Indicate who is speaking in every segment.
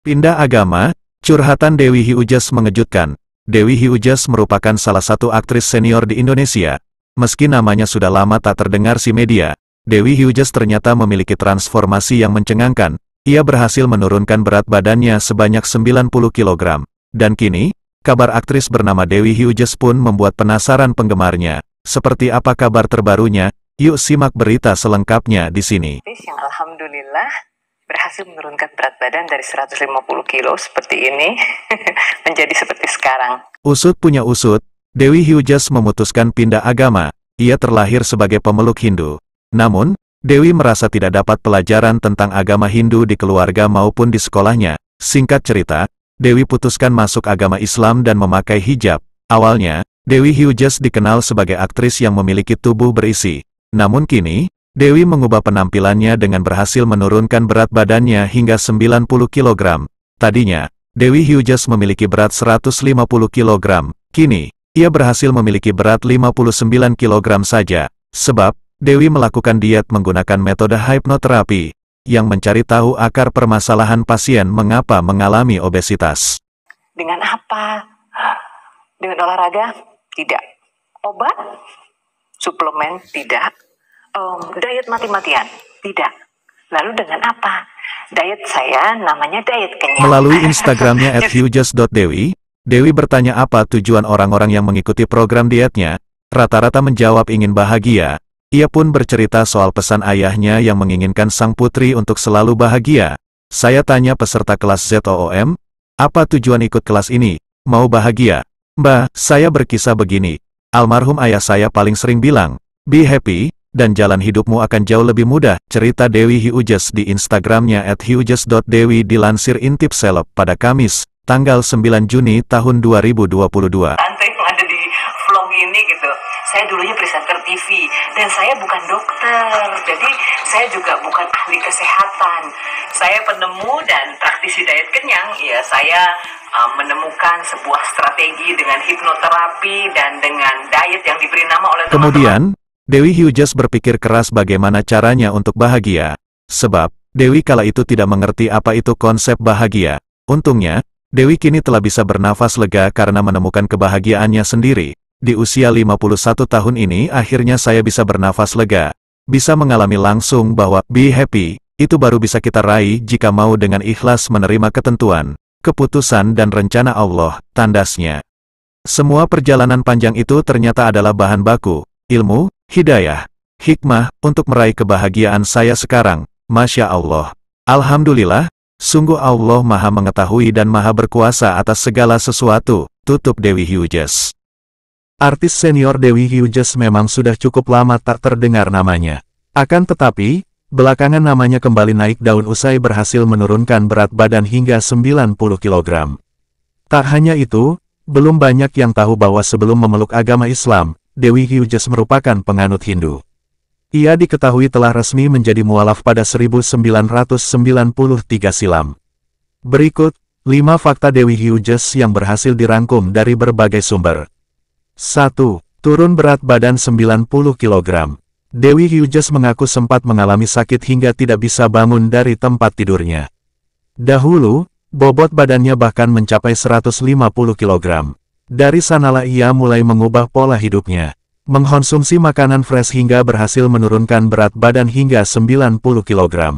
Speaker 1: Pindah agama, curhatan Dewi Hyujas mengejutkan. Dewi Hyujas merupakan salah satu aktris senior di Indonesia. Meski namanya sudah lama tak terdengar di media, Dewi Hyujas ternyata memiliki transformasi yang mencengangkan. Ia berhasil menurunkan berat badannya sebanyak 90 kg. Dan kini, kabar aktris bernama Dewi Hyujas pun membuat penasaran penggemarnya. Seperti apa kabar terbarunya? Yuk simak berita selengkapnya di sini.
Speaker 2: Yang alhamdulillah berhasil menurunkan berat badan dari 150 kilo seperti ini menjadi seperti sekarang.
Speaker 1: Usut punya usut, Dewi Hyujas memutuskan pindah agama. Ia terlahir sebagai pemeluk Hindu. Namun, Dewi merasa tidak dapat pelajaran tentang agama Hindu di keluarga maupun di sekolahnya. Singkat cerita, Dewi putuskan masuk agama Islam dan memakai hijab. Awalnya, Dewi Hyujas dikenal sebagai aktris yang memiliki tubuh berisi. Namun kini, Dewi mengubah penampilannya dengan berhasil menurunkan berat badannya hingga 90 kg. Tadinya, Dewi Hyujas memiliki berat 150 kg. Kini, ia berhasil memiliki berat 59 kg saja. Sebab, Dewi melakukan diet menggunakan metode hipnoterapi, yang mencari tahu akar permasalahan pasien mengapa mengalami obesitas.
Speaker 2: Dengan apa? Dengan olahraga? Tidak. Obat? Suplemen? Tidak. Diet mati-matian? Tidak. Lalu dengan apa? Diet saya namanya diet kenyang.
Speaker 1: Melalui Instagramnya @hyujas.dewi, Dewi bertanya apa tujuan orang-orang yang mengikuti program dietnya. Rata-rata menjawab ingin bahagia. Ia pun bercerita soal pesan ayahnya yang menginginkan sang putri untuk selalu bahagia. Saya tanya peserta kelas ZOOM, apa tujuan ikut kelas ini? Mau bahagia? Mbak, saya berkisah begini. Almarhum ayah saya paling sering bilang, be happy, dan jalan hidupmu akan jauh lebih mudah, cerita Dewi Hyujas di Instagramnya @hyujas.dewi dilansir Intip Seleb pada Kamis, tanggal 9 Juni tahun 2022.
Speaker 2: Tante yang ada di vlog ini gitu, saya dulunya presenter TV, dan saya bukan dokter, jadi saya juga bukan ahli kesehatan. Saya penemu dan praktisi diet kenyang, ya saya menemukan sebuah strategi dengan hipnoterapi dan dengan diet yang diberi nama oleh teman-teman.
Speaker 1: Kemudian, Dewi Hyujas berpikir keras bagaimana caranya untuk bahagia. Sebab, Dewi kala itu tidak mengerti apa itu konsep bahagia. Untungnya, Dewi kini telah bisa bernafas lega karena menemukan kebahagiaannya sendiri. Di usia 51 tahun ini akhirnya saya bisa bernafas lega. Bisa mengalami langsung bahwa be happy, itu baru bisa kita raih jika mau dengan ikhlas menerima ketentuan, keputusan dan rencana Allah, tandasnya. Semua perjalanan panjang itu ternyata adalah bahan baku, ilmu, hidayah, hikmah, untuk meraih kebahagiaan saya sekarang. Masya Allah. Alhamdulillah, sungguh Allah Maha Mengetahui dan Maha Berkuasa atas segala sesuatu, tutup Dewi Hyujas. Artis senior Dewi Hyujas memang sudah cukup lama tak terdengar namanya. Akan tetapi, belakangan namanya kembali naik daun usai berhasil menurunkan berat badan hingga 90 kg. Tak hanya itu, belum banyak yang tahu bahwa sebelum memeluk agama Islam, Dewi Hyujas merupakan penganut Hindu. Ia diketahui telah resmi menjadi mualaf pada 1993 silam. Berikut, 5 fakta Dewi Hyujas yang berhasil dirangkum dari berbagai sumber. 1. Turun berat badan 90 kg. Dewi Hyujas mengaku sempat mengalami sakit hingga tidak bisa bangun dari tempat tidurnya. Dahulu, bobot badannya bahkan mencapai 150 kg. Dari sanalah ia mulai mengubah pola hidupnya. Mengkonsumsi makanan fresh hingga berhasil menurunkan berat badan hingga 90 kg.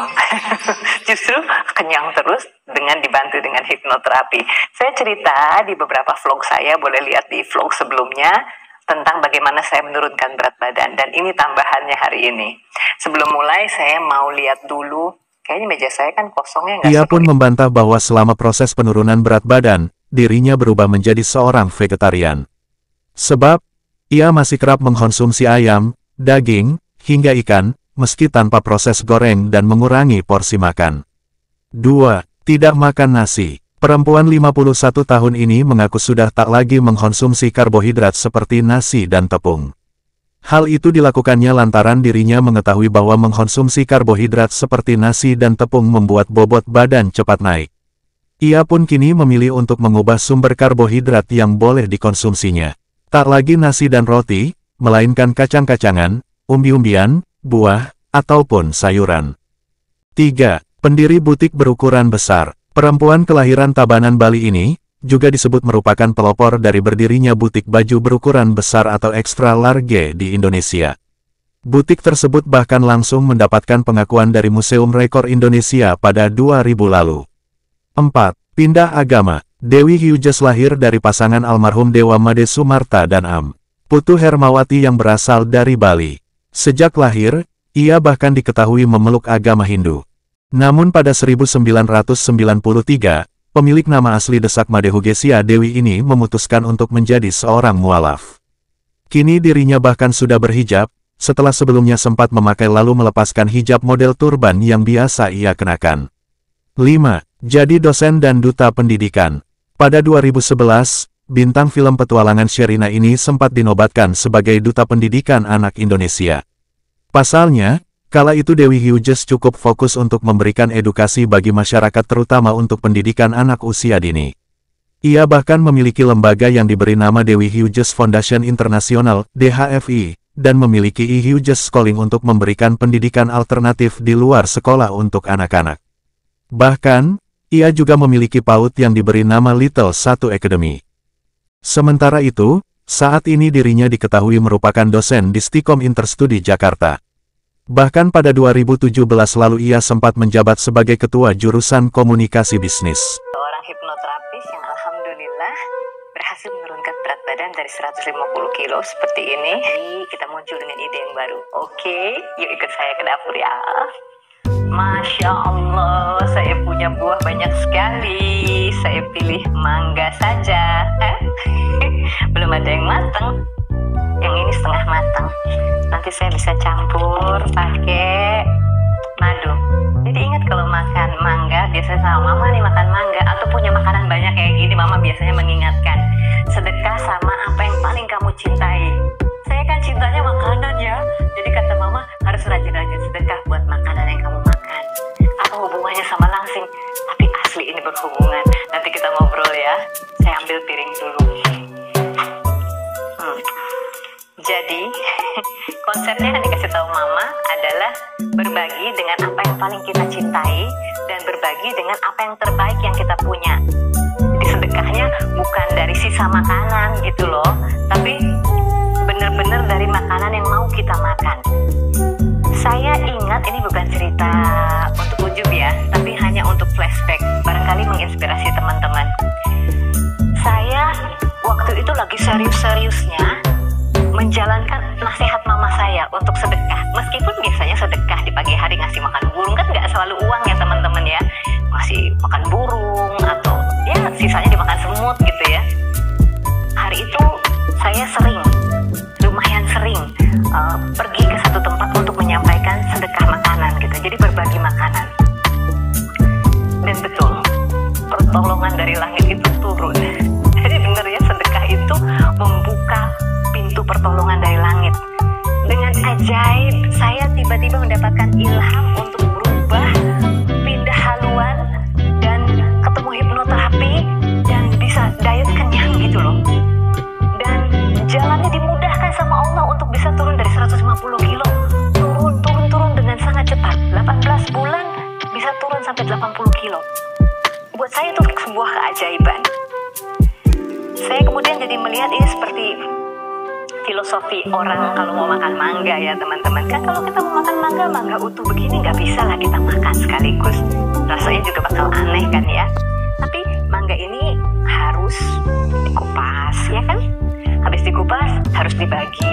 Speaker 2: Justru kenyang terus dengan dibantu dengan hipnoterapi. Saya cerita di beberapa vlog saya, boleh lihat di vlog sebelumnya, tentang bagaimana saya menurunkan berat badan. Dan ini tambahannya hari ini. Sebelum mulai, saya mau lihat dulu. Kayaknya meja saya kan kosongnya nggak.
Speaker 1: Ia pun membantah bahwa selama proses penurunan berat badan, dirinya berubah menjadi seorang vegetarian. Sebab, ia masih kerap mengkonsumsi ayam, daging, hingga ikan, meski tanpa proses goreng dan mengurangi porsi makan. 2. Tidak makan nasi. Perempuan 51 tahun ini mengaku sudah tak lagi mengkonsumsi karbohidrat seperti nasi dan tepung. Hal itu dilakukannya lantaran dirinya mengetahui bahwa mengkonsumsi karbohidrat seperti nasi dan tepung membuat bobot badan cepat naik. Ia pun kini memilih untuk mengubah sumber karbohidrat yang boleh dikonsumsinya. Tak lagi nasi dan roti, melainkan kacang-kacangan, umbi-umbian, buah, ataupun sayuran. 3. Pendiri butik berukuran besar. Perempuan kelahiran Tabanan, Bali ini, juga disebut merupakan pelopor dari berdirinya butik baju berukuran besar atau extra large di Indonesia. Butik tersebut bahkan langsung mendapatkan pengakuan dari Museum Rekor Indonesia pada 2000 lalu. 4. Pindah agama. Dewi Huges lahir dari pasangan almarhum Dewa Made Sumarta dan Am. Putu Hermawati yang berasal dari Bali. Sejak lahir, ia bahkan diketahui memeluk agama Hindu. Namun pada 1993, pemilik nama asli Desak Made Hugesia Dewi ini memutuskan untuk menjadi seorang mualaf. Kini dirinya bahkan sudah berhijab, setelah sebelumnya sempat memakai lalu melepaskan hijab model turban yang biasa ia kenakan. 5. Jadi dosen dan duta pendidikan. Pada 2011, bintang film petualangan Sherina ini sempat dinobatkan sebagai duta pendidikan anak Indonesia. Pasalnya, kala itu Dewi Huges cukup fokus untuk memberikan edukasi bagi masyarakat terutama untuk pendidikan anak usia dini. Ia bahkan memiliki lembaga yang diberi nama Dewi Huges Foundation International (DHFI) dan memiliki Huges Schooling untuk memberikan pendidikan alternatif di luar sekolah untuk anak-anak. Bahkan, ia juga memiliki PAUD yang diberi nama Little 1 Academy. Sementara itu, saat ini dirinya diketahui merupakan dosen di Stikom Interstudi Jakarta. Bahkan pada 2017 lalu ia sempat menjabat sebagai ketua jurusan komunikasi bisnis.
Speaker 2: Seorang hipnoterapis yang alhamdulillah berhasil menurunkan berat badan dari 150 kilo seperti ini. Kita muncul dengan ide yang baru. Oke, yuk ikut saya ke dapur ya. Masya Allah, saya punya buah banyak sekali. Saya pilih mangga saja. Belum ada yang matang. Yang ini setengah matang. Nanti saya bisa campur pakai madu. Jadi ingat kalau makan mangga, biasanya sama mama nih makan mangga, atau punya makanan banyak kayak gini, mama biasanya mengingatkan, sedekah sama apa yang paling kamu cintai. Saya kan cintanya makanan ya, jadi kata mama harus rajin-rajin sedekah buat makanan yang kamu makan. Apa hubungannya sama langsing? Tapi asli ini berhubungan. Nanti kita ngobrol ya. Saya ambil piring dulu. Jadi, konsepnya yang dikasih tahu mama adalah berbagi dengan apa yang paling kita cintai dan berbagi dengan apa yang terbaik yang kita punya. Jadi sedekahnya bukan dari sisa makanan gitu loh, tapi benar-benar dari makanan yang mau kita makan. Saya ingat ini bukan cerita untuk ujub ya, tapi hanya untuk flashback, barangkali menginspirasi teman-teman. Saya waktu itu lagi serius-seriusnya menjalankan nasihat mama saya untuk sedekah. Meskipun biasanya sedekah di pagi hari ngasih makan burung, kan nggak selalu uang ya teman-teman ya. Ngasih makan burung atau ya sisanya dimakan semut gitu ya. Hari itu saya lumayan sering pergi ke satu tempat untuk menyampaikan sedekah makanan gitu. Jadi berbagi makanan. Dan betul, pertolongan dari langit itu turun. Jadi benar ya, sedekah itu membuka pintu pertolongan dari langit. Dengan ajaib, saya tiba-tiba mendapatkan ilham untuk berubah, pindah haluan, dan ketemu hipnoterapi, dan bisa diet kenyang gitu loh. Dan jalannya dimudahkan sama Allah untuk bisa turun dari 150 kilo. Turun dengan sangat cepat. 18 bulan bisa turun sampai 80 kilo. Buat saya itu sebuah keajaiban. Saya kemudian jadi melihat ini seperti filosofi orang kalau mau makan mangga ya teman-teman. Kan kalau kita mau makan mangga utuh begini nggak bisa lah kita makan sekaligus. Rasanya juga bakal aneh kan ya. Tapi mangga ini harus dikupas ya kan. Habis dikupas harus dibagi.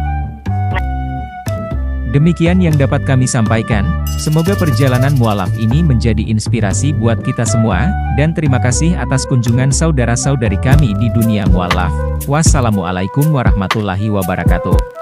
Speaker 3: Demikian yang dapat kami sampaikan, semoga perjalanan mualaf ini menjadi inspirasi buat kita semua, dan terima kasih atas kunjungan saudara-saudari kami di dunia mualaf. Wassalamualaikum warahmatullahi wabarakatuh.